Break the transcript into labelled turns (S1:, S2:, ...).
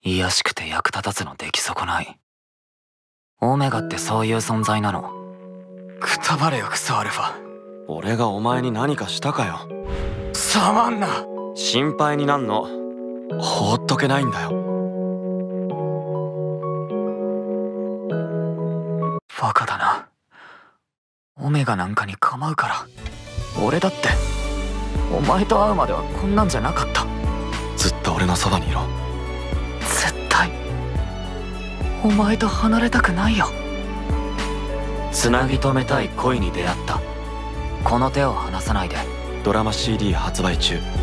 S1: 卑しくて役立たずの出来損ない。オメガってそういう存在なの？
S2: くたばれよクソアルファ。
S3: 俺がお前に何かしたかよ。
S2: サマンナ。
S3: 心配になんの放っとけないんだよ。
S1: バカだな。オメガなんかに構うから。俺だってお前と会うまではこんなんじゃなかった。
S3: ずっと俺のそばにいろ。
S1: 絶対お前と離れたくないよ。つなぎ止めたい恋に出会った。この手を離さないで。
S3: ドラマ CD 発売中。